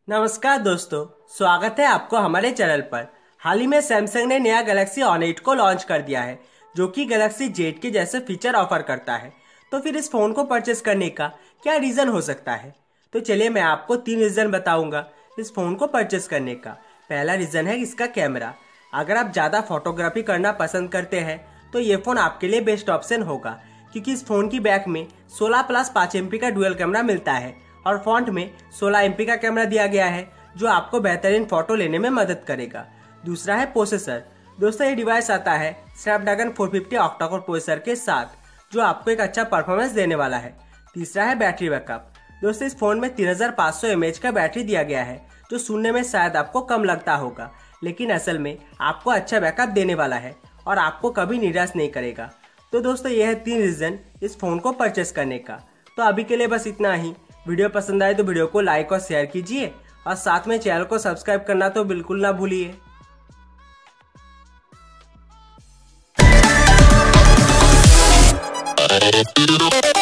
नमस्कार दोस्तों, स्वागत है आपको हमारे चैनल पर। हाल ही में सैमसंग ने नया गैलेक्सी ऑन 8 को लॉन्च कर दिया है, जो कि गैलेक्सी जेड के जैसे फीचर ऑफर करता है। तो फिर इस फोन को परचेस करने का क्या रीजन हो सकता है? तो चलिए मैं आपको 3 रीजन बताऊंगा इस फोन को परचेस करने का। पहला रीजन है इसका कैमरा। अगर आप ज्यादा फोटोग्राफी करना पसंद करते हैं तो ये फोन आपके लिए बेस्ट ऑप्शन होगा, क्योंकि इस फोन की बैक में 16+5 MP का डुअल कैमरा मिलता है और फ्रंट में 16 MP का कैमरा दिया गया है, जो आपको बेहतरीन फोटो लेने में मदद करेगा। दूसरा है प्रोसेसर। दोस्तों, ये डिवाइस आता है स्नैपड्रैगन 450 ऑक्टा-कोर प्रोसेसर के साथ, जो आपको एक अच्छा परफॉर्मेंस देने वाला है। तीसरा है बैटरी बैकअप। दोस्तों, इस फोन में 3500 mAh का बैटरी दिया गया है, जो सुनने में शायद आपको कम लगता होगा, लेकिन असल में आपको अच्छा बैकअप देने वाला है और आपको कभी निराश नहीं करेगा। तो दोस्तों, यह है 3 रीजन इस फोन को परचेस करने का। तो अभी के लिए बस इतना ही। वीडियो पसंद आए तो वीडियो को लाइक और शेयर कीजिए और साथ में चैनल को सब्सक्राइब करना तो बिल्कुल ना भूलिए।